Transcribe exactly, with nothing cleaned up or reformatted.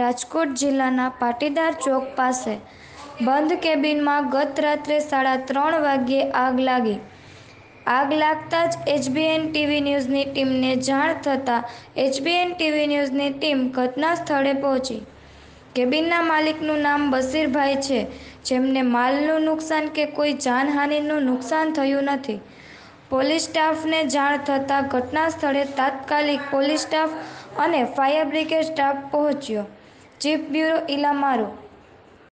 રાજકોટ જિલ્લાના પાટીદાર ચોક પાસે બંધ કેબિનમાં ગત રાત્રે સાડા ત્રણ વાગ્યે આગ લાગી. આગ લાગતા જ એચબીએન ટીવી ન્યૂઝની ટીમને જાણ થતાં એચબીએન ટીવી ન્યૂઝની ટીમ ઘટના સ્થળે પહોંચી. કેબિનના માલિકનું નામ બશીરભાઈ છે, જેમને માલનું નુકસાન કે કોઈ જાનહાનિનું નુકસાન થયું નથી. પોલીસ સ્ટાફને જાણ થતાં ઘટના સ્થળે તાત્કાલિક પોલીસ સ્ટાફ અને ફાયર બ્રિગેડ સ્ટાફ પહોંચ્યો. ચીફ બ્યુરો ઇલા મારૂ।